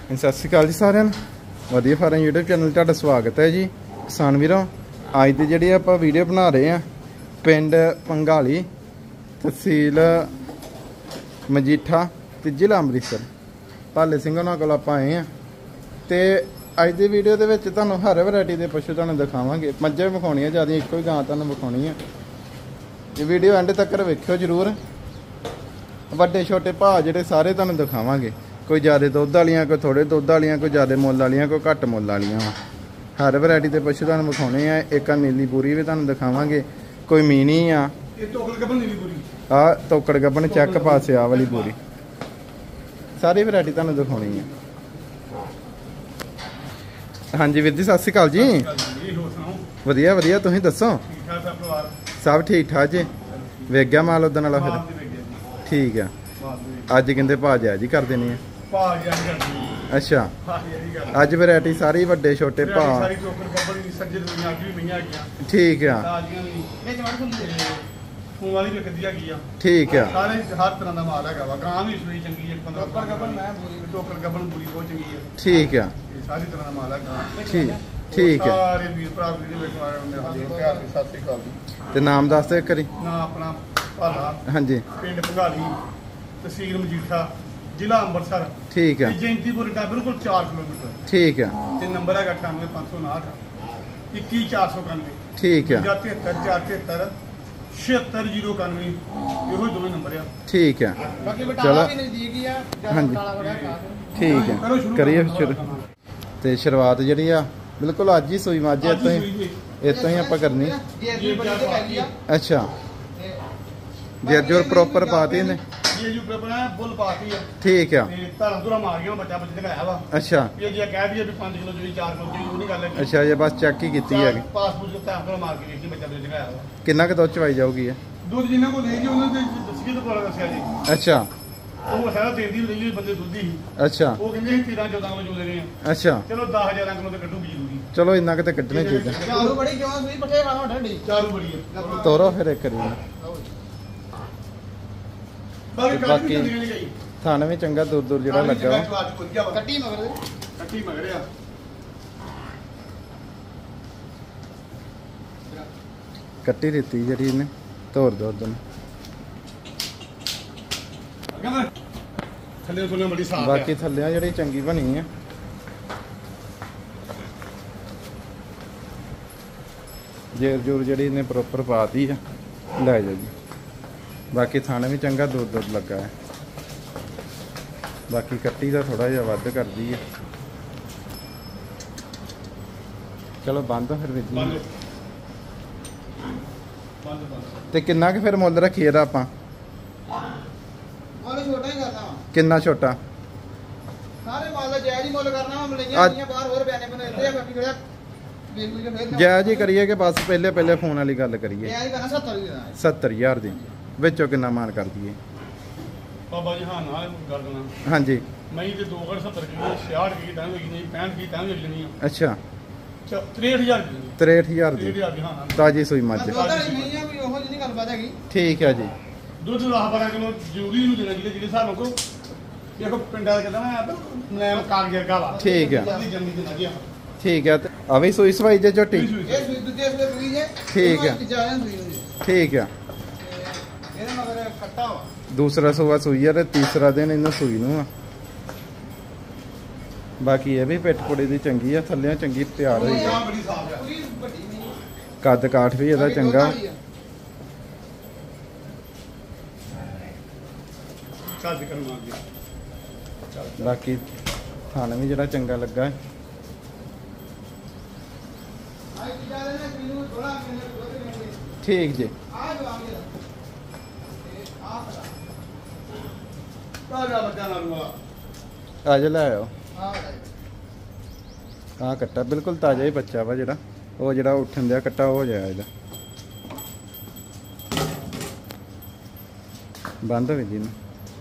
ਸਤਿ ਸ਼੍ਰੀ ਅਕਾਲ ਜੀ ਸਾਰਿਆਂ ਨੂੰ। ਵਧੀਆ ਫਾਰਮ YouTube ਚੈਨਲ ਤੁਹਾਡਾ ਸਵਾਗਤ ਹੈ ਜੀ। ਕਿਸਾਨ ਵੀਰੋ, ਅੱਜ ਦੀ ਜਿਹੜੀ ਆਪਾਂ ਵੀਡੀਓ ਬਣਾ ਰਹੇ ਆ ਪਿੰਡ ਪੰਗਾਲੀ, ਤਹਿਸੀਲ ਮਜੀਠਾ ਤੇ ਜ਼ਿਲ੍ਹਾ ਅੰਮ੍ਰਿਤਸਰ। ਭਾਲੇ ਸਿੰਘ ਉਹਨਾਂ ਕੋਲ ਆਪਾਂ ਆਏ ਆ ਤੇ ਅੱਜ ਦੀ ਵੀਡੀਓ ਦੇ ਵਿੱਚ ਤੁਹਾਨੂੰ ਹਰ ਵੈਰਾਈਟੀ ਦੇ ਪਸ਼ੂ ਤੁਹਾਨੂੰ ਦਿਖਾਵਾਂਗੇ। ਮੱਝਾਂ ਵਿਖਾਉਣੀਆਂ, ਜਿਆਦਾ ਇੱਕੋ ਹੀ ਗਾਂ ਤੁਹਾਨੂੰ ਵਿਖਾਉਣੀ ਆ। ਇਹ ਵੀਡੀਓ ਐਂਡ ਤੱਕ ਵੇਖਿਓ ਜ਼ਰੂਰ। ਵੱਡੇ ਛੋਟੇ ਭਾਅ ਜਿਹੜੇ ਸਾਰੇ ਤੁਹਾਨੂੰ ਦਿਖਾਵਾਂਗੇ। कोई ज़्यादा दुध वालियाँ, कोई थोड़े दुध वालियाँ, कोई ज़्यादा मुल वालियाँ, कोई घट मुल वालियाँ। हर वैरायटी के पशु तुहानूं विखाउने आ। एक नीली पूरी भी तुहानूं दिखावांगे, कोई मीनी आ तोकड़ गबन चैक पासे आ वाली पूरी। सारी वैरायटी तुहानूं दिखाउणी है। हाँ जी वीर जी, सत श्री अकाल जी। वधिया वधिया, तुसीं दसो? सब ठीक ठाक जी। वेख गया माल उदन वाला फिर? ठीक है। अज कहते भाव जायज ही कर देनी है। अच्छा, अज वैरायटी सारी वड्डे छोटे भाव। ठीक है, ठीक है। ठीक है, ठीक है। ते नाम दस दो एक बारी। हाँ जी। पिंड पंगाली, तहसील मजीठा, जिला अंमृतसर। ठीक है। जयंतीपुर का बिल्कुल 4 किलोमीटर। ठीक है। नंबर है 98 559 21 491। ठीक है। 73 473 76 091। यो दो नंबर है। ठीक है, चलो। हाँ जी, ठीक है, करिए शुरू। तो शुरुआत जी बिल्कुल अज ही सूई मझ इतों ही आप करनी। अच्छा, जेर जोर प्रॉपर पाती ने। ठीक है। अच्छा, अच्छा, ये बस चेक ही की है। किन्ना क दुध चवाई जाऊगी? अच्छा, अच्छा, अच्छा, चलो इन्ना के कड्ढने चाहिए। तोरो फिर एक बाकी थाने भी चंगा दूर दूर जो लगा। कट्टी दिती जी इन्हें तोड़ दो उधर। बाकी थल्ले जी चंगी बनी है। जेर जूर जी इन्हें प्रॉपर पा दी है। लै जाओ जी। बाकी थाने भी चंगा दूर दूर लगा है। बाकी कट्टी का थोड़ा जहा वध कर दी है। चलो बंद फिर भी ते किन्ना के फिर मुल रखिए आप? किन्ना छोटा? जायज ही करिए कि बस पहले पहले फोन वाली गल करिए। 70,000 दी विचों किन्ना मान कर दिए? बाबा जी हाँ ना कर देना। हाँ जी। मई ते 2 कर 70 की 66 की तां लगी नहीं 65 की तां लगी नहीं। अच्छा, 63,000 की। 63,000 दी ताजी सूई मझ। ठीक है जी। दूध 10-12 किलो जरूरी नहीं देना जिले जिले साहब को। देखो पिंडा का कहता ना मुलायम कागज का वा। ठीक है, ठीक है। अभी सूई सवाई जे झोटी। ठीक है, ठीक है। दूसरा सुबह सूई है, तीसरा दिन इन्हें सूई नूं। बाकी ये भी पिठ पुड़ी दी चंगी है, थल्ले चंगी तैयार हुई है। कद काठ भी इहदा चंगा। बाकी थाना भी जरा चंगा लगा है। ठीक जी। आज लै आओ। हाँ कट्टा बिल्कुल ताज़ा ही बच्चा वा जरा वो जरा उठन दिया कट्टा हो जाए। बंद हो जी।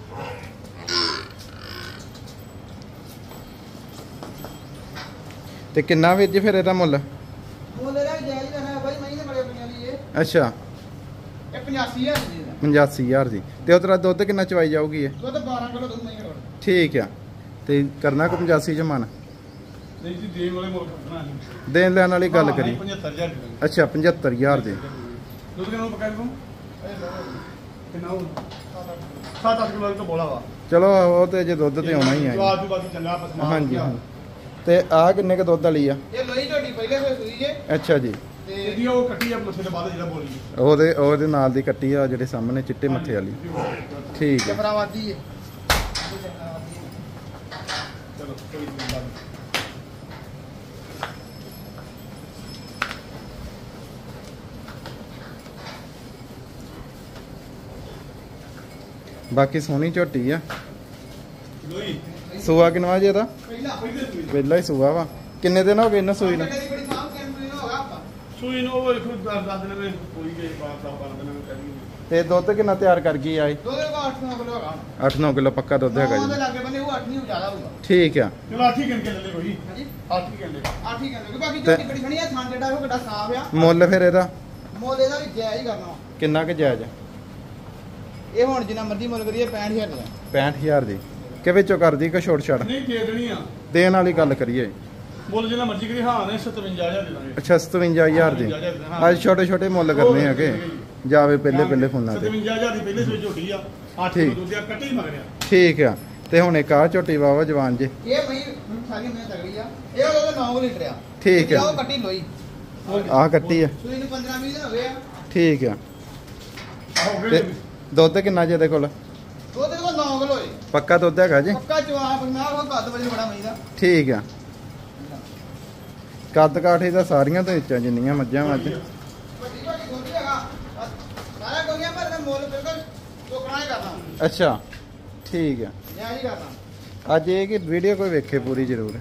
ते किन्ना वीर जी फिर एदा मुल? अच्छा, 85,000 जी। ते उधर दुध किन्ना चवाई जाऊगी? 12 किलो। ठीक है। ਤੇ ਕਰਨਾ ਕੋ 85 ਚ ਮਨ ਨਹੀਂ ਜੀ ਦੇਣ ਵਾਲੇ ਮੁੱਲ ਖੜਨਾ ਨਹੀਂ ਦੇਣ ਲੈਣ ਵਾਲੀ ਗੱਲ ਕਰੀ 75000 ਦੀ ਅੱਛਾ 75000 ਦੇ ਦੁੱਧ ਕਿੰਨਾ ਪਕਾ ਦੂੰ ਕਿੰਨਾ 7-8 ਕਿਲੋ ਤੋਂ ਬੋਲਾ ਵਾ ਚਲੋ ਉਹ ਤੇ ਜੇ ਦੁੱਧ ਤੇ ਆਉਣਾ ਹੀ ਆ ਜਵਾਬ ਦੀ ਬਾਕੀ ਚੰਗਾ ਪਸਮਾ ਹਾਂਜੀ ਤੇ ਆ ਕਿੰਨੇ ਕ ਦੁੱਧ ਵਾਲੀ ਆ ਇਹ ਲੋਈ ਝੋਟੀ ਪਹਿਲੇ ਹੋਏ ਸੂਈ ਜੇ ਅੱਛਾ ਜੀ ਤੇ ਇਹਦੀ ਉਹ ਕੱਟੀ ਆ ਮੱਥੇ ਦੇ ਬਾਅਦ ਜਿਹੜਾ ਬੋਲੀ ਉਹਦੇ ਨਾਲ ਦੀ ਕੱਟੀ ਆ ਜਿਹੜੇ ਸਾਹਮਣੇ ਚਿੱਟੇ ਮੱਥੇ ਵਾਲੀ ਠੀਕ ਹੈ ਜਫਰਾਬਾਦੀ ਹੈ ਚਲੋ ਕੋਈ ਨਹੀਂ ਬਾਕੀ ਸੋਹਣੀ ਝੋਟੀ ਆ ਲੋਈ ਸੂਆ ਕਿਨਵਾ ਜੀ ਇਹਦਾ ਪਹਿਲੇ ਸੂਈ ਪਹਿਲਾ ਹੀ ਸੂਆ ਵਾ ਕਿੰਨੇ ਦਿਨ ਹੋ ਗਏ ਇਹਨਾਂ ਸੂਈ ਨੂੰ ਬੜੀ ਸਾਂਭ ਕੈਂਪਰੀ ਹੋਗਾ ਆਪਾਂ ਸੂਈ ਨੂੰ ਉਹ ਦੇਖੋ 10 ਦਿਨ ਵਿੱਚ ਕੋਈ ਗਏ 12 ਦਿਨ ਵਿੱਚ ਕਰੀ ਤੇ ਦੁੱਧ ਕਿੰਨਾ ਤਿਆਰ ਕਰ ਗਈ ਆਏ ਦੋਦੇ ਕੋ 8-9 ਕਿਲੋ ਹੋਗਾ 8-9 ਕਿਲੋ ਪੱਕਾ ਦੁੱਧ ਹੈਗਾ ਉਹਦੇ ਜੀ ਲਾਗੇ ਬੰਦੇ ਉਹ 8 ਨਹੀਂ ਜ਼ਿਆਦਾ ਹੋਊਗਾ ਠੀਕ ਆ ਚਲੋ 8 ਹੀ ਘੰਟੇ ਲੈ ਲੈ ਕੋਈ ਹਾਂਜੀ 8 ਹੀ ਘੰਟੇ 8 ਹੀ ਕਹਿੰਦੇ ਬਾਕੀ ਝੋਟੀ ਬੜੀ ਖਣੀ ਆ ਥਾਂ ਜਿਹੜਾ ਉਹ ਕਿੱਡਾ ਸਾਫ ਆ ਮੁੱਲ ਫਿਰ ਇਹਦਾ ਮੁੱਲ ਇਹਦਾ ਵੀ ਜਾਇਜ਼ ਹੀ ਕਰਨਾ ਕਿੰਨਾ ਕੁ ਜਾਇਜ਼ ਆ? ਇਹ ਹੁਣ ਜਿੰਨਾ ਮਰਜ਼ੀ ਮੁੱਲ ਕਰੀਏ 65000 ਦਾ 65000 ਦੀ ਕਿ ਵਿੱਚੋਂ ਕਰਦੀ ਕਿ ਛੋਟ ਛੜ ਨਹੀਂ ਦੇ ਦੇਣੀ ਆ ਦੇਣ ਵਾਲੀ ਗੱਲ ਕਰੀਏ ਮੁੱਲ ਜਿੰਨਾ ਮਰਜ਼ੀ ਕਰੀ ਹਾਂ ਨੇ 57000 ਦੇ ਦਾਂਗੇ ਅੱਛਾ 57000 ਦੀ ਅੱਜ ਛੋਟੇ ਛੋਟੇ ਮੁੱਲ ਕਰਨੇ ਹੈਗੇ ਜਾਵੇ ਪਹਿਲੇ ਫੋਨਾਂ ਤੇ 57000 ਦੀ ਪਹਿਲੇ ਸੋਈ ਝੋਟੀ ਆ 8 ਠੀਕ। ਕਿਲੋ ਦੁੱਧ ਆ ਕੱਟੀ ਮਗਰਿਆ ਠੀਕ ਆ ਤੇ ਹੁਣ ਇੱਕ ਆ ਝੋਟੀ ਵਾਵਾ ਜਵਾਨ ਜੇ ਇਹ ਮਈ ਸਾਰੀ ਮੈਂ ਤਗੜੀ ਆ ਇਹ ਉਹਦਾ 9 ਲੀਟਰ ਆ ਠੀਕ ਆ। ਉਹ ਕੱਟੀ ਲੋਈ ਆ ਕੱਟੀ ਆ ਸੂਈ ਨੂੰ 15-20 ਦਿਨ ਹੋ ਗਏ ਆ ਠੀਕ ਆ ਹੋ ਤੇ ਗਏ ਦੁੱਧ ਕਿੰਨਾ ਜੇ ਇਹਦੇ ਕੋਲ ਉਹਦੇ ਕੋਲ 9 ਕਿਲੋ ਏ ਪੱਕਾ ਦੁੱਧ ਹੈਗਾ ਜੀ ਪੱਕਾ ਜਵਾਬ ਮੈਂ ਉਹ ਕੱਦ ਵਜੇ ਬੜਾ ਮਈ ਦਾ ਠੀਕ ਆ ਕੱਦ ਕਾਠੇ ਦਾ ਸਾਰੀਆਂ ਤੋਂ ਉੱਚਾ ਜਿੰਨੀਆਂ ਮੱਝਾਂ ਮੱਝ ਵੱਡੀ ਵੱਡੀ ਗੋਲੀ ਹੈਗਾ ਸਾਰਾ ਗੋਲੀਆਂ ਪਰ ਦਾ ਮੁੱਲ ਬਿਲਕੁਲ ਟੋਕਣਾ ਹੀ ਕਰਨਾ ਅੱਛਾ ਠੀਕ ਆ ਨਿਆਂ ਹੀ ਕਰਨਾ ਅੱਜ ਇਹ ਕਿ ਵੀਡੀਓ ਕੋਈ ਵੇਖੇ ਪੂਰੀ ਜ਼ਰੂਰ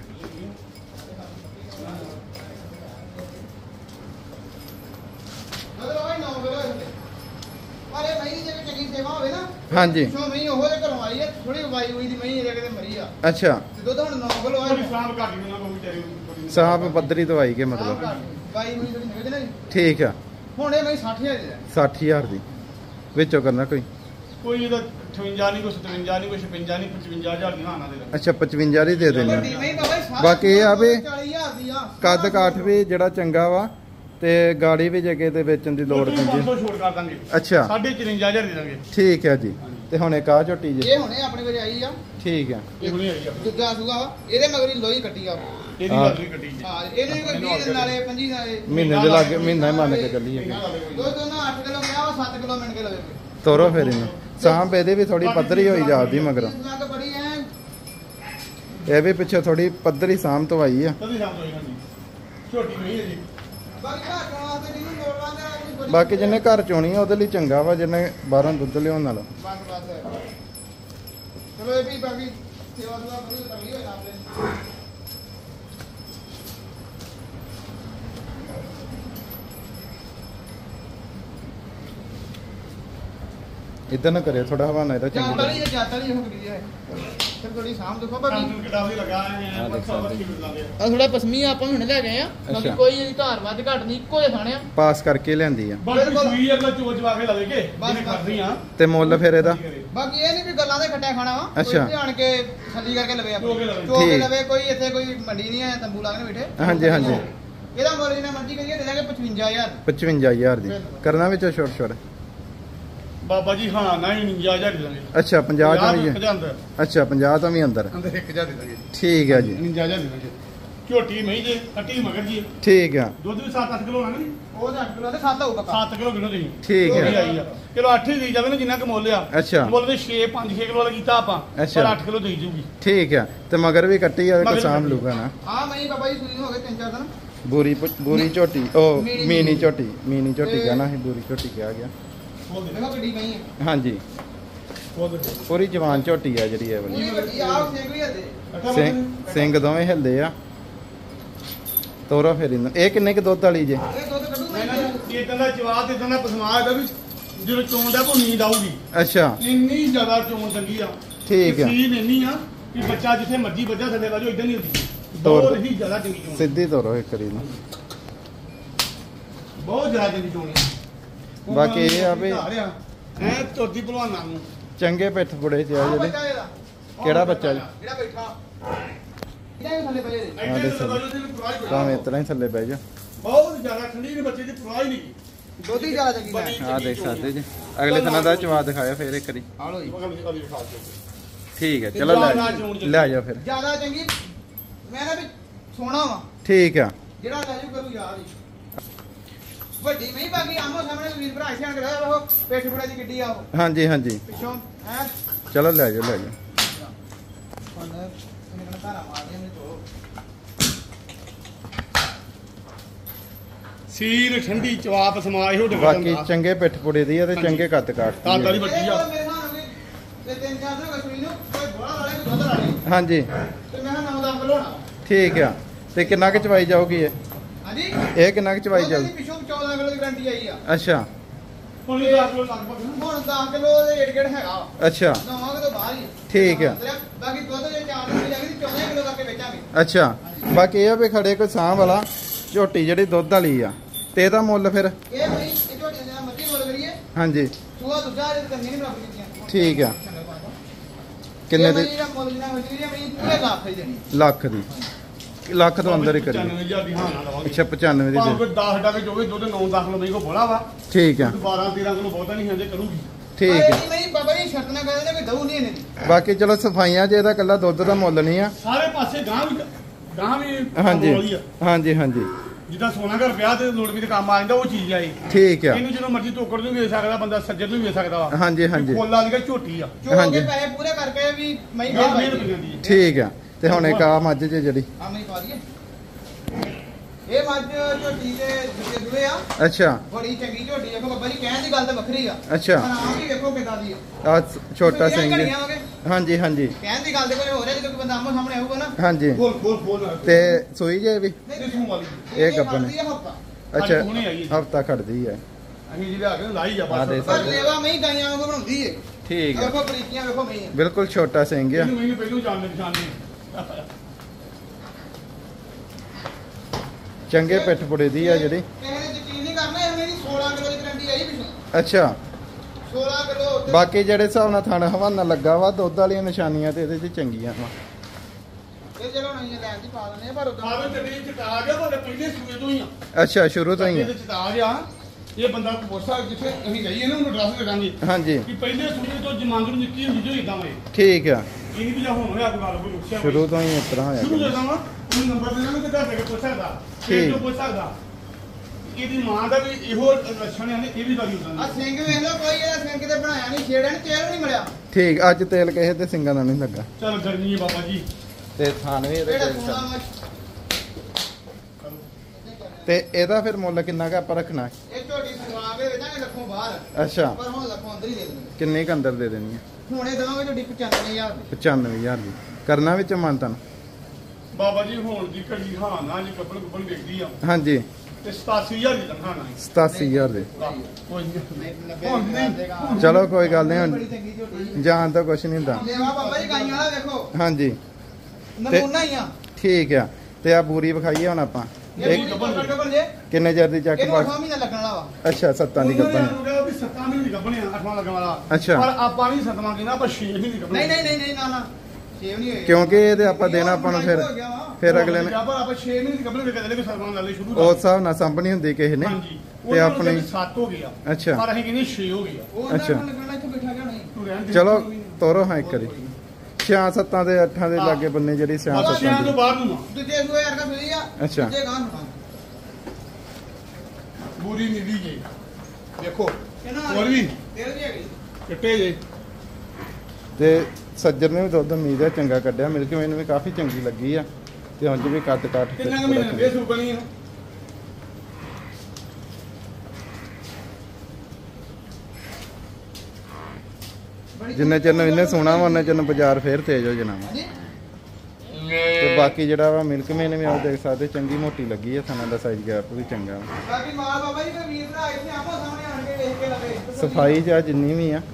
ਮਤਲਬ ਉਹ 9 ਕਿਲੋ ਪਰ ਇਹ ਮਈ ਜੇ ਚੰਗੀ ਸੇਵਾ ਹੋਵੇ ਨਾ ਹਾਂਜੀ ਸੋ ਮਈ ਉਹੋ ਜਿਹੇ ਘਰੋਂ ਆਈ ਹੈ ਥੋੜੀ ਵਾਈ ਹੋਈ ਦੀ ਮਈ ਜੇ ਕਿਤੇ ਮਰੀ ਆ ਅੱਛਾ ਤੇ ਦੁੱਧ ਹੁਣ 9 ਕਿਲੋ ਆ ਕੋਈ ਸਾਹ ਘੱਟ ਨਹੀਂ ਨਾ ਕੋਈ ਵਿਚਾਰੀ ਸਾਹਬ ਪੱਧਰੀ ਦਵਾਈ ਕੇ ਮਤਲਬ ਵਾਈ ਹੋਈ ਥੋੜੀ ਨਿਕਲਦੀ ਨਾ ਜੀ। ਠੀਕ ਆ ਹੁਣ ਇਹ ਮਈ 60000 ਦੀ ਹੈ 60000 ਦੀ ਵਿੱਚੋਂ ਕਰਨਾ ਕੋਈ ਕੋਈ ਇਹਦਾ 58 ਨਹੀਂ ਕੋਈ 57 ਨਹੀਂ ਕੋਈ 56 ਨਹੀਂ 55000 ਦੀ ਹਾਂ ਨਾ ਦੇ ਅੱਛਾ 55 ਦੀ ਦੇ ਦੇਣੀ ਵੱਡੀ ਮਈ ਬਾਬਾ ਜੀ ਬਾਕੀ ਇਹ ਆ ਵੀ 40000 ਦੀ ਆ ਕੱਦ ਕਾਠ ਵੀ ਜਿਹੜਾ ਚੰਗਾ ਵਾ ਤੇ ਗਾੜੀ ਵੀ ਜਗੇ ਤੇ ਵੇਚਣ ਦੀ ਲੋੜ ਪੈਂਦੀ 500 ਛੋੜ ਕਰ ਦਾਂਗੇ ਅੱਛਾ 55000 ਦੇ ਦਾਂਗੇ ਠੀਕ ਹੈ ਜੀ ਤੇ ਹੁਣ ਇੱਕ ਆ ਝੋਟੀ ਜੀ ਇਹ ਹੁਣੇ ਆਪਣੇ ਕੋਲ ਆਈ ਆ ਠੀਕ ਹੈ ਇਹ ਹੁਣੇ ਆਈ ਆ ਦੂਜਾ ਸੂਗਾ ਵਾ, ਇਹਦੇ ਮਗਰ ਹੀ ਲੋਈ ਕੱਟੀ ਆ ਇਹਦੀ ਹਾਂ। ਗੱਲ ਨਹੀਂ ਕੱਟੀ ਜੀ ਹਾਂ ਇਹਦੇ ਕੋਈ 20 ਦਿਨ ਨਾਲੇ 25 ਨਾਲੇ ਮਹੀਨੇ ਦੇ ਲਾਗੇ ਮਹੀਨਾ ਹੀ ਮੰਨ ਕੇ ਚੱਲੀ ਹੈਗੀ ਦੋ ਦੋਨਾਂ 8 ਕਿਲੋ ਗਿਆ ਉਹ 7 ਕਿਲੋ ਮਿੰਟ ਕੇ ਲਵੇ ਤੋਰੋ ਫਿਰ ਇਹਨੂੰ ਸਾਂਭ ਇਹਦੇ ਵੀ ਥੋੜੀ ਪੱਧਰੀ ਹੋਈ ਜਾਂਦੀ ਮਗਰ ਇਸ ਨਾਲ ਤਾਂ ਬੜੀ ਐ ਇਹ ਵੀ ਪਿੱਛੇ ਥੋੜੀ ਪੱਧਰੀ ਸਾਂਭ ਤੋਂ ਆਈ ਆ ਕਦੀ ਸਾਹਮਣੇ ਹੋਈ ਹਾਂਜੀ ਛੋਟੀ ਨਹੀਂ ਹੈ ਜੀ ਬਾਕੀ ਘਰ ਚੋਂ ਵਾਸਤੇ ਨਹੀਂ ਲੋੜਾਂ ਦਾ ਬਾਕੀ ਜਿਹਨੇ ਘਰ ਚੋਣੀ ਆ ਉਹਦੇ ਲਈ ਚੰਗਾ ਵਾ ਜਿਹਨੇ ਬਾਹਰੋਂ ਦੁੱਧ ਲਿਆਉਣ ਨਾਲ ਬਸ ਚਲੋ ਇਹ ਵੀ ਬਾਕੀ ਸੇਵਾ ਸੁਵਾ ਕਰੂ ਤਾਂ ਤਗੜੀ ਹੋਏ ਨਾ ਆਪਣੇ ਇਦਾਂ ਨਾ ਕਰਿਓ ਥੋੜਾ ਹਵਾਨਾ ਇਹਦਾ ਚੰਗੀ ਜਾਂਦਾ ਤਰ੍ਹਾਂ ਨਹੀਂ ਜਾਂਦਾ ਨਹੀਂ ਹੁਣ ਕਿਦੀ ਹੈ ਫਿਰ ਥੋੜੀ ਸਾਂਭ ਦੇਖੋ ਬਾਕੀ ਸਾਨੂੰ ਕਿੱਡਾ ਵੀ ਲਗਾ ਹੈ ਹਾਂ, ਦੇਖ ਸਕਦੇ। ਆ ਥੋੜਾ ਪਸਮੀ ਆਪਾਂ ਹੁਣ ਲੈ ਗਏ ਆ ਬਾਕੀ ਅੱਛਾ। ਕੋਈ ਇਹਦੀ ਧਾਰ ਵੱਧ ਘੱਟ ਨਹੀਂ ਇੱਕੋ ਜਿਹਾ ਥਾਣਿਆ ਪਾਸ ਕਰਕੇ ਲਿਆਂਦੀ ਆ ਬਾਕੀ ਸੂਈ ਅਗਲਾ ਚੋਚ ਵਾ ਕੇ ਲਵੇਗੇ ਬਸ, ਜਿਹਨੇ ਕਰਦੀ ਆ ਤੇ ਮੁੱਲ ਫਿਰ ਇਹਦਾ ਬਾਕੀ ਇਹ ਨਹੀਂ ਵੀ ਗੱਲਾਂ ਦੇ ਖੱਟਿਆ ਖਾਣਾ ਵਾ ਅੱਛਾ। ਕੋਈ ਆਣ ਕੇ ਥੱਲੀ ਕਰਕੇ ਲਵੇ ਆਪਾਂ ਚੋ ਕੇ ਲਵੇ। ਚੋ ਕੇ ਠੀਕ। ਲਵੇ ਕੋਈ ਇੱਥੇ ਕੋਈ ਮੰਡੀ ਨਹੀਂ ਹੈ ਤੰਬੂ ਲਾ ਕੇ ਬੈਠੇ ਹਾਂਜੀ, ਹਾਂਜੀ। ਇਹਦਾ ਮੁੱਲ ਜਿੰਨਾ ਮਰਜ਼ੀ ਕਰੀਏ ਦੇ ਦਾਂਗੇ 55000 55000 ਦੀ ਕਰਨਾ ਵਿੱਚੋਂ ਛੋਟ ਛੋਟ ਬਾਬਾ ਜੀ ਹਾਂ ਨਾ 59000 ਦੇ ਦਾਂਗੇ ਅੱਛਾ 50 ਤੋਂ ਵੀ ਪੰਜਾਹ ਅੰਦਰ ਅੱਛਾ 50 ਤੋਂ ਵੀ ਅੰਦਰ ਅੰਦਰ 1000 ਦੇ ਦਾਂਗੇ ਠੀਕ ਹੈ ਜੀ 59000 ਦੇ ਦਾਂਗੇ ਝੋਟੀ ਮਹੀਂ ਜੇ ਕੱਟੀ ਮਗਰ ਜੀ ਠੀਕ ਆ ਦੁੱਧ ਵੀ 7-8 ਕਿਲੋ ਆਣਾ ਜੀ ਉਹ 8 ਕਿਲੋ ਤੇ 7 ਹੋਊ ਪੱਕਾ 7 ਕਿਲੋ ਕਿਲੋ ਤੁਸੀਂ ਠੀਕ ਉਹੀ ਹੈ ਆਈ ਆ ਚਲੋ 8 ਹੀ ਦੇ ਜਾਵੇ ਨਾ ਜਿੰਨਾ ਕੁ ਮੁੱਲ ਆ ਅੱਛਾ। ਮੁੱਲ ਦੇ 5-6 ਕਿਲੋ ਵਾਲਾ ਕੀਤਾ ਆਪਾਂ ਅੱਛਾ। ਪਰ 8 ਕਿਲੋ ਦੇ ਜੂਗੀ ਠੀਕ ਆ ਤੇ ਮਗਰ ਵੀ ਕੱਟੀ ਆ ਮਗਰ ਸਾਂਭ ਕੱਟੀ। ਲੂਗਾ ਨਾ ਹਾਂ ਮੈਂ ਬਾਬਾ ਜੀ ਸੂਈ ਹੋ ਗਏ 3-4 ਦਿਨ ਬੂਰੀ ਝੋਟੀ ਉਹ ਮੀਨੀ ਝੋਟੀ ਮੀਨੀ ਝੋਟੀ ਕਹਿਣਾ ਸੀ ਬੂਰੀ ਝੋਟੀ ਕਿਹਾ ਗਿਆ ਖੋਲ ਦੇ ਦੇਖੋ ਕਿੱਡੀ ਪਈ ਹੈ ਹਾਂਜੀ ਖੋਲ ਦੇ ਪੂਰੀ ਜਵਾਨ ਝੋਟੀ ਆ ਜਿਹੜੀ ਇਹ ਵਾਲੀ ਇਹ ਵੱਡੀ ਆ ਸੇਕ ਵੀ ਹੱਦੇ ਸਿੰਘ ਦੋਵੇਂ ਹਿਲਦੇ ਆ ਤੋਰਾ ਫਿਰ ਇਹਨੂੰ ਇਹ ਕਿੰਨੇ ਕਿ ਦੁੱਧ ਵਾਲੀ ਜੇ ਇਹ ਦੁੱਧ ਕੱਢੂ ਮੈਂ ਇਹ ਕਹਿੰਦਾ ਜਵਾਬ ਇਦਾਂ ਦਾ ਪਸਮਾ ਇਹਦਾ ਵੀ ਜਦੋਂ ਚੋਣ ਦਾ ਕੋਈ ਨੀਂਦ ਆਊਗੀ ਅੱਛਾ ਇੰਨੀ ਜ਼ਿਆਦਾ ਚੋਣ ਚੰਗੀ ਆ ਠੀਕ ਆ ਸੀਨ ਇੰਨੀ ਆ ਕਿ ਬੱਚਾ ਜਿੱਥੇ ਮਰਜੀ ਬੱਚਾ ਥੱਲੇ ਵਾਜੋ ਇਦਾਂ ਨਹੀਂ ਹੁੰਦੀ ਤੋਰ ਬਹੁਤ ਦੇ। ਹੀ ਜ਼ਿਆਦਾ ਚੰਗੀ ਚੋਣ ਸਿੱਧੀ ਤੋਰੋ ਇੱਕ ਵਾਰੀ ਨੂੰ ਬਹੁਤ ਜ਼ਿਆਦਾ ਚੰਗੀ ਚੋਣ ਆ ਬਾਕੀ ਇਹ ਆ ਵੀ ਐ ਤੋਦੀ ਭਲਵਾਨਾਂ ਨੂੰ ਚੰਗੇ ਪਿੱਠ ਪੁੜੇ ਚ ਆ ਆ ਜਿਹੜੇ ਬੱਚਾ ਇਹਦਾ ਕਿਹੜਾ ਬੱਚਾ ਜੀ? ਜਿਹੜਾ ਬੈਠਾ ਇਹਦੇ ਥੱਲੇ ਪਏ ਜੇ। ਐਡੇ ਲਗਾਲੋ ਤੇ ਪਰਵਾਹ ਹੀ ਤਾਂ ਇਸ ਤਰ੍ਹਾਂ ਹੀ ਥੱਲੇ ਬਹਿ ਜਾ। ਬਹੁਤ ਜ਼ਿਆਦਾ ਠੰਡੀ ਨੇ ਬੱਚੇ ਦੀ ਪਰਵਾਹ ਹੀ ਨਹੀਂ ਦੁੱਧ ਹੀ ਜ਼ਿਆਦਾ ਚੰਗੀ ਹੈ। ਆ ਦੇਖ ਸਕਦੇ ਜੀ ਅਗਲੇ ਥਣਾ ਦਾ ਚਵਾ ਦਿਖਾਇਆ ਫੇਰ ਇੱਕ ਵਾਰੀ। ਆ ਲੋ ਜੀ ਠੀਕ ਹੈ ਚਲੋ ਲੈ ਜਾ ਫਿਰ। ਜ਼ਿਆਦਾ ਚੰਗੀ ਮੈਂ ਨਾ ਵੀ ਸੋਹਣਾ ਵਾ ਠੀਕ ਆ ਜਿਹੜਾ ਲਾਜੂ ਕਰੂ ਯਾਦ ਹੀ ਵੱਡੀ ਨਹੀਂ ਬਾਕੀ ਆਮੋ ਸਾਹਮਣੇ ਵੀਰ ਭਰਾ ਇੱਥੇ ਆਣ ਕੇ ਰਹਿ ਉਹ ਪੇਠ ਫੜਾ ਦੀ ਗੱਡੀ ਆ ਉਹ ਹਾਂਜੀ ਹਾਂਜੀ ਪਿੱਛੋਂ ਹੈ ਚਲੋ ਲੈ ਜਾ ਹੁਣ ਇਹਨੇ ਕਹਿੰਦਾ ਧਾਰਾ ਮਾਰਦੀ ਮੈਨੂੰ ਤੋੜੋ ਸੀਰ ਠੰਡੀ ਚਵਾਪ ਸਮਾ ਇਹੋ ਡੰਗਰ ਬਾਕੀ ਚੰਗੇ ਪਿੱਠ ਪੁੜੇ ਦੀ ਆ ਤੇ ਚੰਗੇ ਕੱਦ ਕਾਟ ਤਾਂ ਤਾਲੀ ਵੱਡੀ ਆ ਮੇਰੇ ਨਾਲ ਤੇ ਤਿੰਨ ਚਾਰ ਦਿਨ ਕਸੂਈ ਨੂੰ ਕੋਈ ਬੋਲਾ ਵਾਲੇ ਕੋਈ ਦੁੱਧ ਵਾਲੇ ਹਾਂਜੀ ਤੇ ਮੈਂ 9-10 ਕਿਲੋ ਹੋਣਾ ਠੀਕ ਆ ਤੇ ਕਿੰਨਾ ਕੁ ਚਵਾਈ ਜਾਊਗੀ ਇਹ? ਹਾਂਜੀ ਇਹ ਕਿੰਨਾ ਕੁ ਚਵਾਈ ਜਾਊਗੀ? ਪਿੱਛੋਂ 14 ਕਿਲੋ ਦੀ ਗਾਰੰਟੀ ਆਈ ਆ ਅੱਛਾ ਹੁਣ 10 ਕਿਲੋ ਲਗਭਗ ਹੁਣ 10 ਕਿਲੋ ਦੇ ਰੇਟ ਗੇੜ ਹੈਗਾ ਅੱਛਾ ਨਵਾਂਗੇ ਤੋਂ ਬਾਹਰ ਹੀ ਠੀਕ ਆ। ਬਾਕੀ ਦੁੱਧ ਜੇ 4 ਕਿਲੋ ਜਾਗੀ 14 ਕਿਲੋ ਕਰਕੇ ਵੇਚਾਂਗੇ ਅੱਛਾ ਬਾਕੀ ਇਹ ਆ ਵੀ ਖੜੇ ਕੋਈ ਸਾਂਭ ਵਾਲਾ ਝੋਟੀ ਜਿਹੜੀ ਦੁੱਧ ਵਾਲੀ ਆ ਤੇ ਇਹਦਾ ਮੁੱਲ ਫਿਰ? ਇਹ ਬਈ ਇਹ ਝੋਟੀ ਦਾ ਮੱਤੀ ਮੁੱਲ ਕਰੀਏ ਹਾਂਜੀ ਸੂਆ ਦੂਜਾ ਜੇ ਕੰਨੀ ਨਹੀਂ ਬਰਾਬਰ ਕੀਤੀਆਂ ਠੀਕ ਆ ਕਿੰਨੇ ਦੀ? ਇਹਦਾ ਮੁੱਲ ਜਿੰਨਾ ਹੋਈ ਜੀ ਬਈ ਪੂਰੇ ਲੱਖ ਹੀ ਦੇਣੀ ਲੱਖ ਦੀ ਲੱਖ ਤੋਂ ਅੰਦਰ ਹੀ ਕਰੀ 95000 ਦੀ ਹਾਂ ਨਾ ਲਵਾਂਗੇ ਅੱਛਾ 95 ਦੀ ਭਾਵੇਂ ਦੇ ਕੋਈ 10 ਡਾਕੇ ਜੋ ਵੀ ਦੁੱਧ 9-10 ਕਿਲੋ ਨਹੀਂ ਕੋ ਬੋਲਾ ਵਾ ਠੀਕ ਆ 12-13 ਕਿਲੋ ਬਹੁਤਾ ਨਹੀਂ ਹੰਦੇ ਕਰੂਗੀ ਠੀਕ ਆ ਨਹੀਂ ਬਾਬਾ ਜੀ ਸ਼ਰਤ ਨਾ ਕਰਦੇ ਕੋਈ ਦਊ ਨਹੀਂ ਇਹਨੇ ਦੀ ਬਾਕੀ ਚਲੋ ਸਫਾਈਆਂ 'ਚ ਇਹਦਾ ਕੱਲਾ ਦੁੱਧ ਦਾ ਮੁੱਲ ਨਹੀਂ ਆ ਸਾਰੇ ਪਾਸੇ ਗਾਂ ਵੀ ਹਾਂਜੀ ਵਾਲੀ ਆ। ਹਾਂਜੀ ਹਾਂਜੀ ਜਿੱਦਾਂ ਸੋਨਾ ਘਰ ਵਿਆਹ ਤੇ ਲੋੜ ਵੀ ਤੇ ਕੰਮ ਆ ਜਾਂਦਾ ਉਹ ਚੀਜ਼ ਆਈ ਠੀਕ ਆ ਇਹਨੂੰ ਜਦੋਂ ਮਰਜ਼ੀ ਟੋਕਰ ਨੂੰ ਵੇਚ ਸਕਦਾ ਬੰਦਾ ਸੱਜਰ ਨੂੰ ਵੇਚ ਸਕਦਾ ਵਾ ਹਾਂਜੀ ਹਾਂਜੀ ਫੁੱਲਾਂ ਦੀ ਝੋਟੀ ਆ ਜੋ ਹਾਂਜੀ। ਕੇ ਪੈਸੇ ਪੂਰੇ ਕਰਕੇ ਵੀ ਮੈਂ ਗਾਂ ਫੇਰ ਮਿਹਰ ਪਾਈ ਪਈ ਜਾਂਦੀ ਠੀਕ ਆ ਤੇ ਹੁਣ ਇੱਕ ਆ ਮੱਝ 'ਚ ਜਿਹੜੀ ਆ ਮੈਂ ਪਾ ਦਈਏ ਇਹ ਮੱਝ ਝੋਟੀ ਦੇ ਦੂਜੇ ਦੂਏ ਆ ਅੱਛਾ ਬੜੀ ਚੰਗੀ ਝੋਟੀ ਦੇਖੋ ਬਾਬਾ ਜੀ ਕਹਿਣ ਦੀ ਗੱਲ ਤਾਂ ਵੱਖਰੀ ਆ ਅੱਛਾ ਪਰ ਆਪ ਹੀ ਵੇਖੋ ਕਿਦਾਂ ਦੀ ਆ ਆ ਛੋਟਾ ਸਿੰਘ ਘੜੀਆਂ ਵਾਂਗੇ। ਹਾਂਜੀ ਹਾਂਜੀ ਕਹਿਣ ਦੀ ਗੱਲ ਤੇ ਕੋਈ ਹੋ ਰਿਹਾ ਜਦੋਂ ਕੋਈ ਬੰਦਾ ਆਮੋ ਸਾਹਮਣੇ ਆਊਗਾ ਨਾ ਹਾਂਜੀ ਖੋਲ ਤੇ ਸੂਈ ਜੇ ਵੀ ਇਹ ਸੂ ਵਾਲੀ ਇਹ ਗੱਭਣ ਖੜਦੀ ਆ ਹਫ਼ਤਾ। ਅੱਛਾ ਹੁਣੇ ਆਈ ਹੈ। ਹਫਤਾ ਖੜਦੀ ਹੈ ਅਸੀਂ ਜਿਹੜੇ ਆ ਕੇ ਲਾਈ ਜਾ ਆ ਦੇ ਬਸ ਪਰ ਸਕਦੇ। ਲੇਵਾ ਮੈਂ ਗਾਈਆਂ ਵਾਂਗੂ ਬਣਾਉਂਦੀ ਏ ਠੀਕ ਆ ਵੇਖੋ ਬਰੀਕੀਆਂ ਵੇਖੋ ਮੈਂ ਬਿਲਕੁਲ ਛੋਟਾ ਸਿੰਘ ਆ ਇਹਨੂੰ ਮੈਨੂੰ ਪਹਿਲੋਂ ਜਾਣਦੇ ਪਛਾਣਦੇ ਚੰਗੇ ਪਿੱਠ ਪੁੜੇ ਦੀ ਆ ਜਿਹੜੀ ਕਿਸੇ ਨੇ ਯਕੀਨ ਨਹੀਂ ਕਰਨਾ ਇਹ ਮੇਰੀ 16 ਕਿਲੋ ਦੀ ਗਰੰਟੀ ਆਈ ਪਿਛੋਂ ਅੱਛਾ 16 ਕਿਲੋ ਬਾਕੀ ਜਿਹੜੇ ਹਿਸਾਬ ਨਾਲ ਥਣ ਹਵਾਨਾ ਲੱਗਾ ਵਾ ਦੁੱਧ ਵਾਲੀਆਂ ਨਿਸ਼ਾਨੀਆਂ ਤੇ ਇਹਦੇ 'ਚ ਚੰਗੀਆਂ ਵਾ ਇਹ ਚਲੋ ਨਹੀਂ ਲੈਣ ਦੀ ਪਾ ਦਿੰਦੇ ਆ ਪਰ ਉਦਾਂ ਆਵੇ ਚੱਲੀ ਚਟਾ ਗਿਆ ਤੁਹਾਡੇ ਪਹਿਲੇ ਸੂਏ ਤੋਂ ਹੀ ਆ ਅੱਛਾ ਸ਼ੁਰੂ ਤੋਂ ਹੀ ਇਹਦੇ ਚਟਾ ਗਿਆ ਇਹ ਬੰਦਾ ਪੁੱਛਦਾ ਜਿੱਥੇ ਅਸੀਂ ਜਾਈਏ ਨਾ ਉਹਨੂੰ ਐਡਰੈਸ ਦੇਵਾਂਗੇ ਹਾਂਜੀ ਕਿ ਪਹਿਲੇ ਸੂਏ ਤੋਂ ਜਮਾਂਦਰੂ ਨਿੱਕੀ ਹੁੰਦੀ ਜੋ ਇਦਾਂ ਵੇ ਠੀਕ ਆ ਇਹ ਨਹੀਂ ਵੀ ਜਾਂ ਹੁਣ ਹੋਇਆ ਕੋਈ ਗੱਲ ਕੋਈ ਨੁਕਸਿਆ ਸ਼ੁਰੂ ਤੋਂ ਹੀ ਇਸ ਤਰ੍ਹਾਂ ਹੋਇਆ ਸ਼ੁਰੂ ਕਰਦਾ। ਜਦੋਂ ਵਾ ਉਹ ਨੰਬਰ ਦੇ ਨਾਲ ਕਿੱਦਾਂ ਦੇ ਕੇ ਪੁੱਛ ਸਕਦਾ ਠੀਕ। ਠੀਕ ਤੋਂ ਪੁੱਛ ਸਕਦਾ ਇਹਦੀ ਮਾਂ ਦਾ ਵੀ ਇਹੋ ਲੱਛਣ ਨੇ ਇਹ ਵੀ ਵਾਰੀ ਆ ਹੁੰਦਾ ਸਿੰਘ ਵੇਖ ਲਓ ਕੋਈ ਇਹਦਾ ਸਿੰਘ ਕਿਤੇ ਬਣਾਇਆ ਨਹੀਂ ਛੇੜਿਆ ਨਹੀਂ ਚਿਹਰਾ ਨਹੀਂ ਮਿਲਿਆ ਠੀਕ ਅੱਜ ਤੇਲ ਕਿਸੇ ਤੇ ਸਿੰਘਾਂ ਦਾ ਨਹੀਂ ਲੱਗਾ ਚਲ ਗਰਮੀ ਹੈ ਬਾਬਾ ਜੀ ਤੇ ਥਾਨ ਵੀ ਇਹਦੇ ਜਿਹੜਾ ਤੇਲ ਸੋਨਾ ਚੱਲ- ਵਾ ਤੇ ਇਹਦਾ ਫਿਰ ਮੁੱਲ ਕਿੰਨਾ ਕੁ ਆਪਾਂ ਰੱਖਣਾ ਹੈ? ਇਹ ਝੋਟੀ ਸੁਆ ਕੇ ਵੇਚਾਂਗੇ ਲੱਖੋਂ ਬਾਹਰ ਅੱਛਾ ਪਰ ਹੁਣ ਲੱਖੋਂ ਅੰਦਰ ਹੀ ਦੇ ਦੇਣਗੇ ਕਿੰਨੇ ਕੁ ਅੰਦਰ ਦੇ ਦੇਣੀ ਹੈ? ਹੁਣੇ ਦੇਵਾਂਗੇ ਝੋਟੀ 95000 ਦੀ 95000 ਦੀ ਕਰਨਾ ਵਿੱਚ ਮੰਨਤਨ ਬਾਬਾ ਜੀ ਹੁਣ ਦੀ ਘੜੀ ਹਾਂ ਨਾ ਜੀ ਕੱਪੜ ਕੁੱਪੜ ਵੇਖਦੀ ਆ ਹਾਂਜੀ ਤੇ 87000 ਦੀ ਤਨਖਾਹ ਨਾ 87000 ਦੇ ਕੋਈ ਨਹੀਂ ਹੁਣ ਨਹੀਂ ਚਲੋ ਕੋਈ ਗੱਲ ਨਹੀਂ ਬੜੀ ਹੁਣ ਚੰਗੀ ਝੋਟੀ ਜਾਣ ਤਾਂ ਕੁਛ ਨਹੀਂ ਹੁੰਦਾ ਦੇਵਾ ਬਾਬਾ ਜੀ ਗਾਈਆਂ ਵਾਲਾ ਵੇਖੋ ਹਾਂਜੀ ਨਮੂਨਾ ਹੀ ਆ ਠੀਕ ਆ ਤੇ ਆ ਬੂਰੀ ਵਿਖਾਈਏ ਹੁਣ ਆਪਾਂ ਇਹ ਇੱਕ ਗੱਬਣ ਜੇ ਕਿੰਨੇ ਚਿਰ ਦੀ ਚੱਕ ਇਹਨੂੰ ਬਾਕ 8ਵਾਂ ਮਹੀਨਾ ਲੱਗਣ ਵਾਲਾ ਵਾ ਅੱਛਾ 7 ਦੀ ਗੱਪਣ ਉਹ ਵੀ 7 ਮਹੀਨੇ ਦੀ ਗੱਭਣੇ ਆ 8ਵਾਂ ਲੱਗਣ ਵਾਲਾ ਅੱਛਾ। ਪਰ ਆਪਾਂ ਨਹੀਂ 7ਵਾਂ ਕਹਿੰਦਾ ਆਪਾਂ 6 ਮਹੀਨੇ ਦੀ ਗੱਭਣੇ ਨਹੀਂ ਨਾ ਨਾ ਸੇਵ ਨਹੀਂ ਹੋਏ ਕਿਉਂਕਿ ਇਹਦੇ ਆਪਾਂ ਦੇਣਾ ਆਪਾਂ ਨੂੰ ਫਿਰ ਅਗਲੇ ਨੇ ਆਪਾਂ 6 ਮਹੀਨੇ ਦੀ ਗੱਭਣੇ ਦੇ ਕਹਿੰਦੇ ਕਿ 7ਵਾਂ ਗੱਲ ਸ਼ੁਰੂ ਉਸ ਹਿਸਾਬ ਨਾਲ ਸੰਭਣੀ ਹੁੰਦੀ ਕਿਸੇ ਨੇ ਹਾਂਜੀ ਤੇ ਆਪਣੀ 7 ਹੋ ਗਿਆ ਅੱਛਾ। ਪਰ ਅਸੀਂ ਕਹਿੰਦੇ 6 ਹੋ ਗਿਆ ਉਹ ਅੱਛਾ। ਨਾ ਲੱਗਣਾ ਇੱਥੇ ਬੈਠਾ ਗਿਆ ਨਹੀਂ ਤੂੰ ਰਹਿਣ ਦੇ ਚਲੋ ਤੋਰੋ ਹਾਂ ਇੱਕ ਵਾਰੀ 6 7 ਦੇ 8 ਦੇ ਲਾਗੇ ਬੰਨੇ ਜਿਹੜੀ 6 ਬਸ 6 7 ਤੋਂ ਦੀ ਬਾਹਰ ਨੂੰ ਨਾ ਦੂਜੇ ਸੂਏ ਵਰਗਾ ਫਿਰੀ ਆ ਅੱਛਾ। ਦੂਜੇ ਗਾਂ ਨੂੰ ਬੂਰੀ ਨੀਲੀ ਜੀ ਦੇਖੋ ਇਹਨਾਂ ਹੋਰ ਵੀ ਤੇਲ ਵੀ ਹੈਗੀ ਚਿੱਟੇ ਜੇ ਤੇ ਸੱਜਰ ਨੇ ਵੀ ਦੁੱਧ ਉਮੀਦ ਹੈ ਚੰਗਾ ਕੱਢਿਆ ਮਿਲ ਕੇ ਮੈਨੂੰ ਵੀ ਕਾਫੀ ਚੰਗੀ ਲੱਗੀ ਆ ਤੇ ਉਂਝ ਵੀ ਕੱਟ ਕੱਟ ਕੇ ਕਿੰਨਾ ਕੁ ਮਹੀਨੇ ਦੇ ਸੁਪਣੀ ਆ ਜਿੰਨੇ ਚਿਰ ਇਹਨੇ ਸੋਣਾ ਵਾ ਉਹਨੇ ਚਿਰ ਬਾਜ਼ਾਰ ਫੇਰ ਤੇਜ਼ ਹੋ ਜਾਣਾ ਵਾ ਹਾਂਜੀ ਤੇ ਬਾਕੀ ਜਿਹੜਾ ਵਾ ਮਿਲਕ ਮੇਨ ਵੀ ਆਪ ਦੇਖ ਸਕਦੇ ਚੰਗੀ ਮੋਟੀ ਲੱਗੀ ਆ ਥਣਾ ਦਾ ਸਾਈਜ਼ ਗੈਪ ਵੀ ਚੰਗਾ ਵਾ ਬਾਕੀ ਮਾਲ ਬਾਬਾ ਜੀ ਕੋਈ ਵੀਰ ਭਰਾ ਇੱਥੇ ਆਪੋ ਸਾਹਮਣੇ ਆਣ ਕੇ ਵੇਖ ਕੇ ਲਵੇ ਸਫਾਈ ਜਾਂ ਜਿੰਨੀ ਵੀ ਆ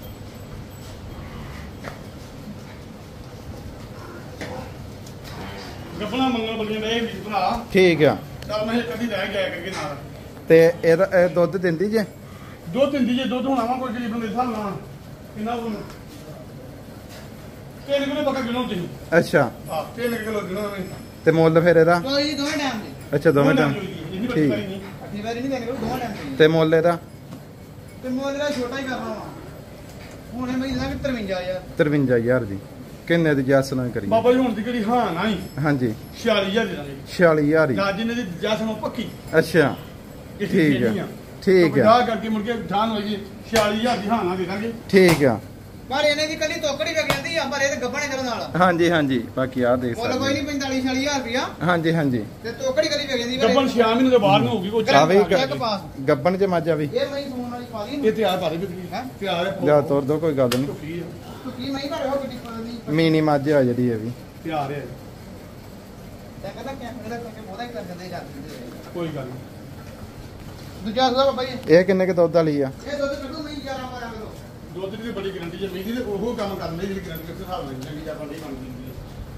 ਗੱਪਣਾ ਮੰਗਲ ਬੰਦੇ ਨੇ ਇਹ ਵੀ ਭਰਾ ਠੀਕ ਆ ਚੱਲ ਮੈਂ ਕਦੀ ਰਹਿ ਗਿਆ ਕਰਕੇ ਨਾਲ ਤੇ ਇਹਦਾ ਇਹ ਦੁੱਧ ਦਿੰਦੀ ਜੇ ਦੁੱਧ ਦਿੰਦੀ ਜੇ ਦੁੱਧ ਹੋਣਾ ਵਾ ਕੋਈ ਗਰੀਬ ਨੂੰ ਦੇ ਹਿਸਾਬ ਨਾਲ ਕਿੰਨਾ ਉਹ 3 ਕਿਲੋ ਪੱਕਾ ਗਿਣੋ ਤੁਸੀਂ ਅੱਛਾ ਹਾਂ 3 ਕਿਲੋ ਗਿਣੋ ਐਵੇਂ ਤੇ ਮੁੱਲ ਫਿਰ ਇਹਦਾ ਕੋਈ ਦੋਵੇਂ ਟਾਈਮ ਦੇ ਅੱਛਾ ਦੋਵੇਂ ਟਾਈਮ ਇੰਨੀ ਠੀਕ। ਬੱਕਰੀ ਨਹੀਂ ਅੱਠੀ ਵਾਰੀ ਨਹੀਂ ਦੇਣੇ ਦੋਵੇਂ ਟਾਈਮ ਦੇ ਤੇ ਮੁੱਲ ਇਹਦਾ ਤੇ ਮੁੱਲ ਦਾ ਛੋਟਾ ਹੀ ਕਰਨਾ ਵਾ ਹੁਣੇ ਮੈਂ ਇਹਨਾਂ ਕਿ 53000 53000 ਜੀ ਕਿੰਨੇ ਦੀ ਜੱਸ ਨਾਲ ਕਰੀ ਬਾਬਾ ਜੀ ਹੁਣ ਦੀ ਕਿਹੜੀ ਹਾਂ ਨਾ ਹੀ ਹਾਂਜੀ 46000 ਦੇ ਦਾਂਗੇ 46000 ਹੀ ਜਾਂ ਜਿੰਨੇ ਦੀ ਜੱਸ ਨੂੰ ਪੱਕੀ ਅੱਛਾ ਇਸ ਠੀਕ ਦੀ ਹੈ ਠੀਕ ਹੈ 50 ਕਰਕੇ ਮੁੜ ਕੇ ਠਾਣ ਹੋਈ 46000 ਦੀ ਹਾਂ ਨਾ ਦੇ ਦਾਂਗੇ ਠੀਕ ਆ ਪਰ ਇਹਨੇ ਦੀ ਕੱਲੀ ਤੋਕੜੀ ਵਿਕ ਜਾਂਦੀ ਆ ਪਰ ਇਹ ਤੇ ਗੱਬਣੇ ਕਰਨ ਨਾਲ ਹਾਂਜੀ ਹਾਂਜੀ ਬਾਕੀ ਆ ਦੇਖ ਮੁੱਲ ਕੋਈ ਸਕਦੇ ਨਹੀਂ 45-40000 ਰੁਪਇਆ ਹਾਂਜੀ ਹਾਂਜੀ ਤੇ ਤੋਕੜੀ ਕੱਲੀ ਵਿਕ ਜਾਂਦੀ ਗੱਬਨ 6 ਮਹੀਨੇ ਦੇ ਬਾਹਰ ਨੂੰ ਹੋਊਗੀ ਕੋਈ ਆ ਵੀ ਚੈੱਕ ਪਾਸ ਗੱਬਣ ਚ ਮੱਝ ਆ ਵੀ ਇਹ ਮਈ ਸੂਣ ਵਾਲੀ ਪਾ ਲਈ ਇਹ ਤਿਆਰ ਕਰ ਵੀ ਹੈ ਤਿਆਰ ਹੈ ਲਿਆ ਤੋਰ ਦੋ ਕੋਈ ਗੱਲ ਨਹੀਂ ਟੁੱਟੀ ਹੈ ਤੂੰ ਕੀ ਮਈ ਭਰੇ ਹੋ ਗੱਡੀ ਪਾ ਦੀ ਮੀਨੀ ਮੱਝ ਆ ਜਿਹੜੀ ਇਹ ਵੀ ਤਿਆਰ ਹੈ ਤੇ ਕਹਿੰਦਾ ਕੈਮਰੇ ਦਾ ਕਰਕੇ ਬਹੁਤਾ ਹੀ ਕਰ ਦਿੰਦੇ ਜਾਂਦੇ ਕੋਈ ਗੱਲ ਨਹੀਂ ਦੂਜਾ ਸੁਦਾ ਬਾਬਾ ਜੀ ਇਹ ਕਿੰਨੇ ਕ ਦੁੱਧ ਵਾਲੀ ਆ ਇਹ ਦੁੱਧ ਕੱਢੂ ਮਈ 11-12 ਕਿਲੋ ਦੁੱਧ ਦੀ ਬੜੀ ਗਰੰਟੀ ਹੈ ਮੀਂਹ ਦੀ ਤੇ ਉਹ ਕੰਮ ਕਰਦੇ ਜਿਹੜੀ ਗਰੰਟੀ ਕਿਸ ਹਿਸਾਬ ਨਾਲ ਲੈਂਦੇ ਆਪਾਂ ਨਹੀਂ ਕੰਮ ਦਿੰਦੀ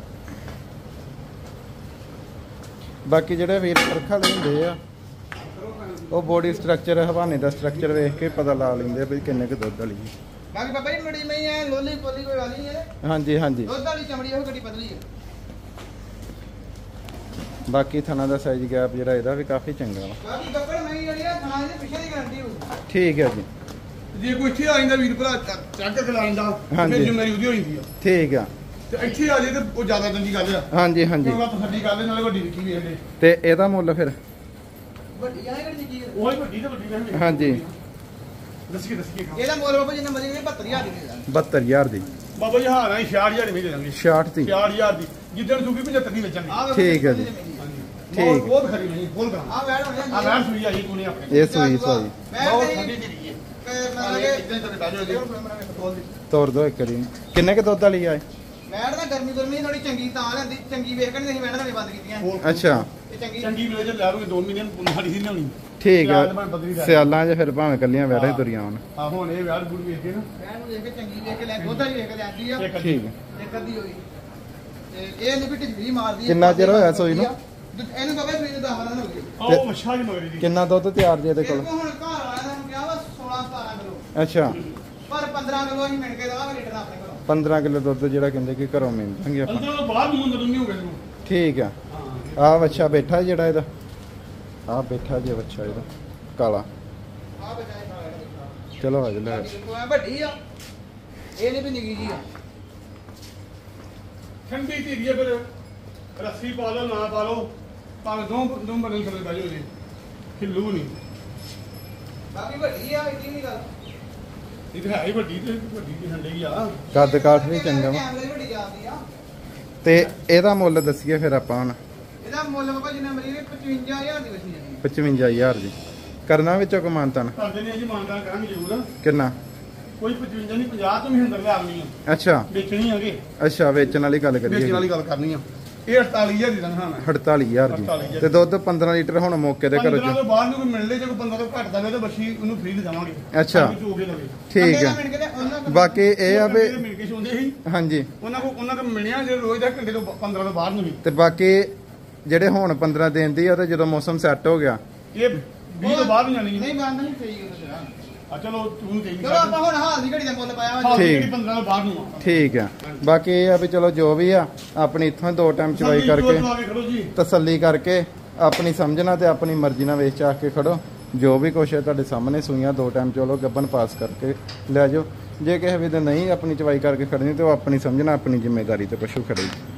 ਬਾਕੀ ਜਿਹੜੇ ਵੀਰ ਪਰਖਾ ਲੈਂਦੇ ਆ ਉਹ ਬੋਡੀ ਸਟਰਕਚਰ ਹਵਾਨੇ ਦਾ ਸਟਰਕਚਰ ਵੇਖ ਕੇ ਪਤਾ ਲਾ ਲੈਂਦੇ ਆ ਵੀ ਕਿੰਨੇ ਕ ਦੁੱਧ ਵਾਲੀ ਹੈ ਬਾਕੀ ਬਾਬਾ ਜੀ ਮੜੀ ਮਈ ਹੈ ਲੋਲੀ ਪੋਲੀ ਕੋਈ ਵਾਲੀ ਨਹੀਂ ਹੈ ਹਾਂਜੀ ਹਾਂਜੀ ਦੁੱਧ ਵਾਲੀ ਚਮੜੀ ਉਹ ਗੱਡੀ ਪਤਲੀ ਹੈ ਬਾਕੀ ਥਣਾ ਦਾ ਸਾਈਜ਼ ਗੈਪ ਜਿਹੜਾ ਇਹਦਾ ਵੀ ਕਾਫੀ ਚੰਗਾ ਵਾ ਬਾਕੀ ਗੱਬੜ ਮਈ ਜਿਹੜੀ ਆ ਥਾਂ ਦੇ ਪਿੱਛੇ ਦੀ ਗਾਰੰਟੀ ਹੋਊ ਠੀਕ ਹੈ ਜੀ ਜੇ ਕੋਈ ਇੱਥੇ ਆ ਜਾਂਦਾ ਵੀਰ ਭਰਾ ਚੱਕ ਕੇ ਲਾਣ ਦਾ ਹਾਂਜੀ। ਫਿਰ ਜ਼ਿੰਮੇਵਾਰੀ ਉਹਦੀ ਹੋ ਜਾਂਦੀ ਆ ਠੀਕ ਆ ਤੇ ਇੱਥੇ ਆ ਜੇ ਤੇ ਉਹ ਜ਼ਿਆਦਾ ਚੰਗੀ ਗੱਲ ਆ ਹਾਂਜੀ ਹਾਂਜੀ ਕਿਉਂਕਿ ਆਪਾਂ ਸਾਡੀ ਗੱਲ ਨਾਲੇ ਵੱਡੀ ਲਿਖੀ ਵੇਖਦੇ ਤੇ ਇਹਦਾ ਮੁੱਲ ਫਿਰ ਵੱਡੀ ਆ ਕਿਹੜੀ ਚੀਜ਼ ਹੈ ਉਹ ਹੀ ਵੱਡੀ ਤੇ ਵੱਡੀ ਕਹਿੰਦੇ ਹਾਂਜੀ ਦੱਸੀਏ ਇਹਦਾ ਮੁੱਲ ਬਾਬਾ ਜਿੰਨਾ ਮਰਜ਼ੀ 72000 ਦੀ ਦੇ ਦਾਂਗੇ 72000 ਦੀ ਬਾਬਾ ਜੀ ਹਾਂ ਨਾ 66000 ਵੀ ਦੇ ਦਾਂਗੇ 66 ਦੀ 66000 ਦੀ ਜਿੱਦਣ ਸੁਕੀ 75 ਦੀ ਵੇਚਾਂਗੇ ਆਹ ਠੀਕ ਹੈ ਜੀ। ਠੀਕ ਠੀਕ। ਬਹੁਤ ਖਰੀ ਨਹੀਂ ਫੁੱਲ ਕਰਾਂ ਆ ਵੈੜ ਹੋਣੀ ਆ ਵੈਣ ਸੂਈ ਆਈ ਕੋਨੇ ਆਪਣੇ ਇਹ ਸੂਈ ਸੂਈ ਬਹੁਤ ਠੰਡੀ ਧੀਰੀ ਹੈ ਮਤਲਬ ਇਦਾਂ ਹੀ ਬੈਠੋ ਜੀ ਤੋਰ ਦੋ ਇੱਕ ਵਾਰੀ ਕਿੰਨੇ ਕ ਦੁੱਧ ਵਾਲੀ ਆ ਵੈੜ ਦਾ ਗਰਮੀ ਥੋੜੀ ਚੰਗੀ ਤਾਂ ਲੈਂਦੀ ਚੰਗੀ ਵੇਖ ਕੇ ਨਹੀਂ ਅਸੀਂ ਵੈੜਾਂ ਨੇ ਬੰਦ ਕੀਤੀਆਂ ਅੱਛਾ ਇਹ ਚੰਗੀ ਚੰਗੀ ਮਿਲੇ ਜੇ ਲੈ ਲਓਗੇ 2 ਮਹੀਨੇ ਨੂੰ ਸਾਡੀ ਸੀ ਲਿਆਉਣੀ ਠੀਕ ਆ ਸਿਆਲ ਭਾਵੇਂ ਬਦਲੀ ਦਾ। ਸਿਆਲਾਂ 'ਚ ਫਿਰ ਭਾਵੇਂ ਕੱਲੀਆਂ ਵੈੜਾਂ ਹੀ ਤੁਰੀਆਂ ਆਉਣ ਆ ਹੁਣ ਇਹ ਵਿਆਹ ਗੁੜ ਵੇਖ ਕੇ ਨਾ ਵੈੜ ਨੂੰ ਦੇਖ ਕੇ ਚੰਗੀ ਵੇਖ ਕੇ ਲੈ ਦੁੱਧ ਵਾਲੀ ਵੇਖ ਕੇ ਲੈਂਦੀ ਆ ਇੱਕ ਅੱਧੀ। ਠੀਕ ਹੈ ਇੱਕ ਅੱਧੀ ਹੋਈ ਤੇ ਇਹ ਨਹੀਂ ਵੀ ਢਿੱਲੀ ਮਾਰਦੀ ਹੈ। ਕਿੰਨਾ ਚਿਰ ਹੋਇਆ ਸੂਈ ਨੂੰ? ਇਹਨੂੰ ਕਹਵੇ ਸੂਈ ਨੂੰ 10 ਦਿਨ ਹੋ ਗਏ ਉਹ ਮੱਛਾ ਜੀ ਮਗਰੀ ਦੀ ਕਿੰਨਾ ਦੁੱਧ ਤਿਆਰ ਜੇ ਇਹਦੇ ਇਹਦੇ ਕੋਲ ਕੋਲ ਹੁਣ ਘਰ ਵਾਲਿਆਂ ਨੇ ਕਿਹਾ ਵਾ 16-17 ਕਿਲੋ ਅੱਛਾ ਪਰ 15 ਕਿਲੋ ਅਸੀਂ ਮਿਣ ਕੇ ਦਵਾਂਗੇ ਲੀਟਰ ਆਪਣੇ ਕੋਲੋਂ 15 ਕਿਲੋ ਦੁੱਧ ਜਿਹੜਾ ਕਹਿੰਦੇ ਕਿ ਘਰੋਂ ਮਿਲ ਜਾਣਗੇ ਆਪਾਂ ਅੰਦਰੋਂ ਤੋਂ ਬਾਹਰ ਨੂੰ ਅੰਦਰ ਨਹੀਂ ਹੋ ਗਿਆ ਤੂੰ ਠੀਕ ਆ ਹਾਂ ਆ ਬੱਚਾ ਬੈਠਾ ਜਿਹੜਾ ਇਹਦਾ ਆ ਬੈਠਾ ਜੇ ਬੱਚਾ ਇਹਦਾ ਕਾਲਾ ਆ ਬਜਾਏ ਨਾਲ ਚਲੋ ਆ ਜਾ ਲੈ ਵੱਡੀ ਆ ਇਹ ਨਹੀਂ ਵੀ ਨਿੱਕੀ ਜੀ ਆ ਠੰਡੀ ਧੀਰੀ ਹੈ ਫਿਰ ਰੱਸੀ ਪਾ ਲਓ ਨਾ ਪਾ ਲਓ ਭਾਵੇਂ ਦੋ ਬੰਦੇ ਥੱਲੇ ਬਹਿ ਜਾਓ ਜੀ ਹਿੱਲੂ ਨਹੀਂ ਬਾਕੀ ਵੱਡੀ ਆ ਇਹ ਨਹੀਂ ਗੱਲ ਇਹ ਤਾਂ ਹੈ ਹੀ ਵੱਡੀ ਤੇ ਵੱਡੀ ਤੇ ਠੰਡੇ ਹੀ ਆ ਕੱਦ ਕਾਠ ਵੀ ਚੰਗਾ ਵਾ ਕੈਮਰੇ ਦੀ ਵੱਡੀ ਜਾਂਦੀ ਆ ਤੇ ਇਹਦਾ ਮੁੱਲ ਦੱਸੀਏ ਫਿਰ ਆਪਾਂ ਹੁਣ ਇਹਦਾ ਮੁੱਲ ਬਾਬਾ ਜਿੰਨਾ ਮਰੀ 55000 ਦੀ ਵਸੀ ਜਾਂਦੀ 55000 ਜੀ ਕਰਨਾ ਵਿੱਚੋਂ ਕਮਾਨਤਨ ਕਰਦੇ ਨੇ ਜੀ ਮਾਨਦਾਨ ਕਰਾਂਗੇ ਜ਼ਰੂਰ ਕਿੰਨਾ ਕੋਈ 55 ਨਹੀਂ 50 ਤੋਂ ਵੀ ਅੰਦਰ ਲੈ ਆਉਣੀ ਆ ਅੱਛਾ ਵੇਚਣੀ ਹੈਗੇ ਅੱਛਾ ਵੇਚਣ ਵਾਲੀ ਗੱਲ ਕਰੀਏ ਵੇਚਣ ਵਾਲੀ ਗੱਲ ਕਰਨੀ ਆ ਇਹ 48000 ਦੀ ਤਨਖਾਹ ਹੈ 48000 ਜੀ ਤੇ ਦੁੱਧ 15 ਲੀਟਰ ਹੁਣ ਮੌਕੇ ਤੇ ਘਰੋਂ 15 ਤੋਂ ਬਾਅਦ ਨੂੰ ਕੋਈ ਮਿਲ ਲੇ ਜੇ ਕੋਈ 15 ਤੋਂ ਘੱਟ ਦਵੇ ਤਾਂ ਬੱਚੀ ਉਹਨੂੰ ਫ੍ਰੀ ਦੇ ਦੇਵਾਂਗੇ ਅੱਛਾ। ਚੋ ਕੇ ਲਵੇ ਠੀਕ ਆ ਮਿਣ ਕੇ ਤੇ ਉਹਨਾਂ ਕੋਲ ਬਾਕੀ ਇਹ ਆ ਵੀ ਮਿਲ ਕੇ ਚੋਂਦੇ ਸੀ ਹਾਂਜੀ ਉਹਨਾਂ ਕੋ ਮਿਲਿਆ ਜੇ ਰੋਜ਼ ਦਾ ਘੰਟੇ ਤੋਂ 15 ਤੋਂ ਬਾਅਦ ਨੂੰ ਵੀ ਤੇ ਬਾਕੀ ਜਿਹੜੇ ਹੁਣ 15 ਦਿਨ ਦੀ ਆ ਤੇ ਜਦੋਂ ਮੌਸਮ ਸੈੱਟ ਹੋ ਗਿਆ ਇਹ 20 ਤੋਂ ਬਾਅਦ ਨੂੰ ਜਾਣੀ ਨਹੀਂ ਬੰਦ ਨਹੀਂ ਸਹੀ ਗੱਲ ਤੇਰਾ ਆ ਚਲੋ ਤੂੰ ਕਹੀ ਚਲੋ ਆਪਾਂ ਹੁਣ ਹਾਲ ਦੀ ਘੜੀ ਦਾ ਮੁੱਲ ਪਾਇਆ ਵਾ ਹਾਂ ਠੀਕ। ਜਿਹੜੀ 15 ਤੋਂ ਬਾਅਦ ਨੂੰ ਆ ਠੀਕ ਆ ਬਾਕੀ ਇਹ ਆ ਵੀ ਚਲੋ ਜੋ ਵੀ ਆ ਆਪਣੀ ਇੱਥੋਂ 2 ਟਾਈਮ ਚਵਾਈ ਕਰਕੇ ਖੜੋ ਜੀ ਤਸੱਲੀ ਕਰਕੇ ਆਪਣੀ ਸਮਝਣਾ ਤੇ ਆਪਣੀ ਮਰਜ਼ੀ ਨਾਲ ਵੇਚ ਚਾਹ ਕੇ ਖੜੋ ਜੋ ਵੀ ਕੁਛ ਹੈ ਤੁਹਾਡੇ ਸਾਹਮਣੇ ਸੂਈਆਂ 2 ਟਾਈਮ ਚਲੋ ਗੱਬਨ ਪਾਸ ਕਰਕੇ ਲੈ ਜਾਓ ਜੇ ਕਿਸੇ ਵੀ ਦਿਨ ਨਹੀਂ ਆਪਣੀ ਚਵਾਈ ਕਰਕੇ ਖੜਨੀ ਤੇ ਉਹ ਆਪਣੀ ਸਮਝਣਾ ਆਪਣੀ ਜ਼ਿੰਮੇਵਾਰੀ ਤੇ ਪਸ਼ੂ ਖੜੇ